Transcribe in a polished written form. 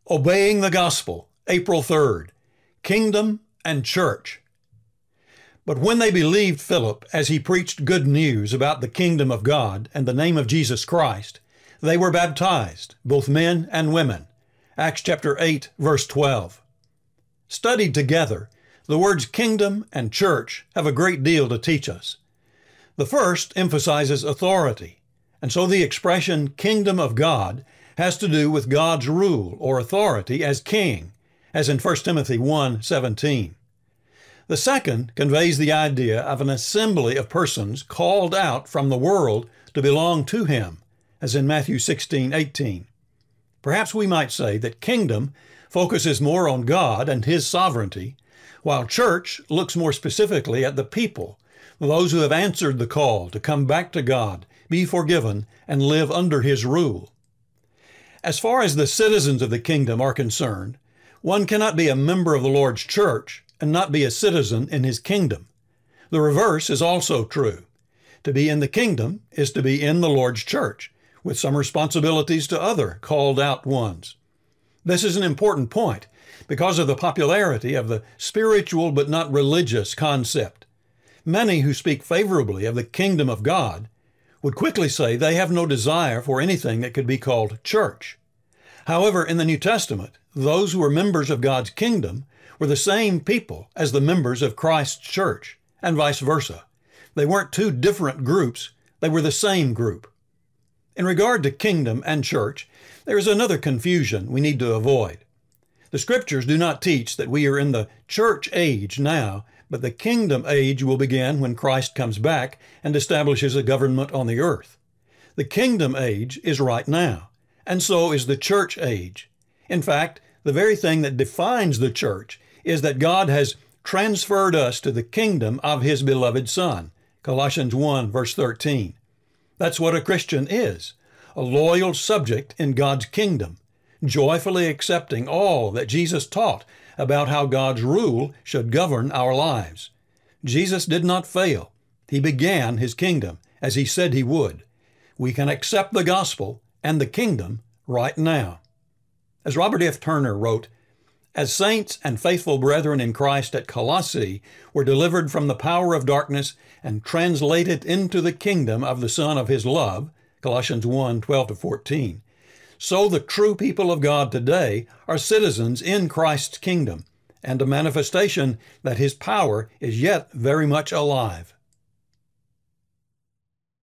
Obeying the Gospel, April 3rd, Kingdom and Church. But when they believed Philip as he preached good news about the kingdom of God and the name of Jesus Christ, they were baptized, both men and women. Acts chapter 8, verse 12. Studied together, the words kingdom and church have a great deal to teach us. The first emphasizes authority, and so the expression kingdom of God has to do with God's rule or authority as king, as in 1 Timothy 1:17. The second conveys the idea of an assembly of persons called out from the world to belong to him, as in Matthew 16:18. Perhaps we might say that kingdom focuses more on God and his sovereignty, while church looks more specifically at the people, those who have answered the call to come back to God, be forgiven, and live under his rule. As far as the citizens of the kingdom are concerned, one cannot be a member of the Lord's church and not be a citizen in his kingdom. The reverse is also true. To be in the kingdom is to be in the Lord's church, with some responsibilities to other called out ones. This is an important point because of the popularity of the spiritual but not religious concept. Many who speak favorably of the kingdom of God would quickly say they have no desire for anything that could be called church. However, in the New Testament, those who were members of God's kingdom were the same people as the members of Christ's church, and vice versa. They weren't two different groups, they were the same group. In regard to kingdom and church, there is another confusion we need to avoid. The scriptures do not teach that we are in the church age now, but the kingdom age will begin when Christ comes back and establishes a government on the earth. The kingdom age is right now, and so is the church age. In fact, the very thing that defines the church is that God has transferred us to the kingdom of his beloved Son, Colossians 1, verse 13. That's what a Christian is, a loyal subject in God's kingdom, joyfully accepting all that Jesus taught about how God's rule should govern our lives. Jesus did not fail. He began his kingdom as he said he would. We can accept the gospel and the kingdom right now. As Robert F. Turner wrote, "As saints and faithful brethren in Christ at Colossae were delivered from the power of darkness and translated into the kingdom of the Son of his love," Colossians 1, 12-14, so the true people of God today are citizens in Christ's kingdom and a manifestation that his power is yet very much alive.